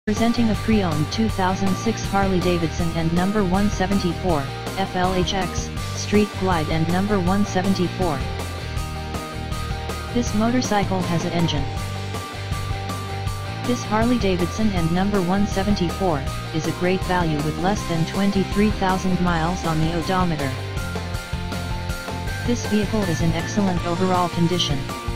Presenting a pre-owned 2006 Harley-Davidson and number 174, FLHX, Street Glide and number 174. This motorcycle has an engine. This Harley-Davidson and number 174, is a great value with less than 23,000 miles on the odometer. This vehicle is in excellent overall condition.